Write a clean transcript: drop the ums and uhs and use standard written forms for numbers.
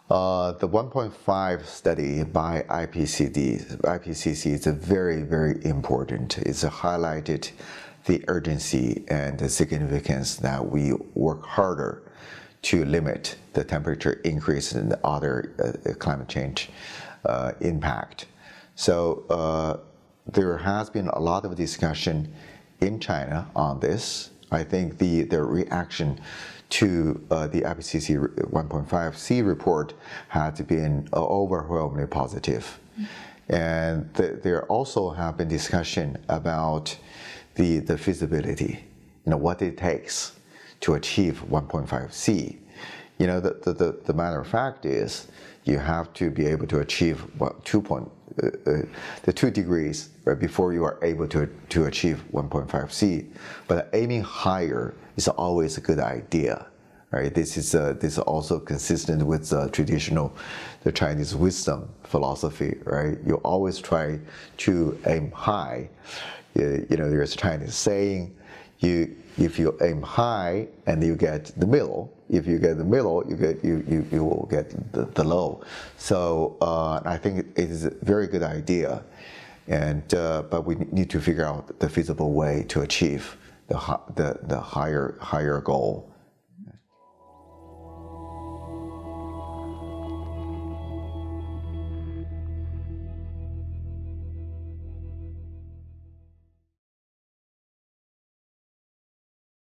The 1.5 study by IPCC is very, very important. It's highlighted the urgency and the significance that we work harder to limit the temperature increase and the other climate change impact. So there has been a lot of discussion in China on this. I think the reaction to the IPCC 1.5C report has been overwhelmingly positive. And there also have been discussion about the feasibility, what it takes to achieve 1.5C. The matter of fact is you have to be able to achieve the 2 degrees right before you are able to achieve 1.5C. But aiming higher is always a good idea, right? This is also consistent with the Chinese wisdom philosophy, right? You always try to aim high. There's a Chinese saying, if you aim high and you get the middle, if you get the middle, you will get the low. So I think it is a very good idea, but we need to figure out the feasible way to achieve the higher goal.